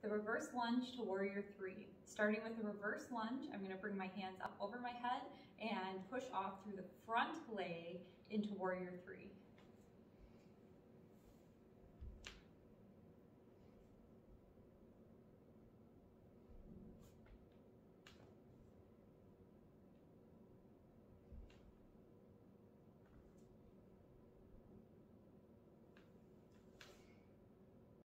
the reverse lunge to warrior three. Starting with the reverse lunge, I'm gonna bring my hands up over my head and push off through the front leg into warrior three.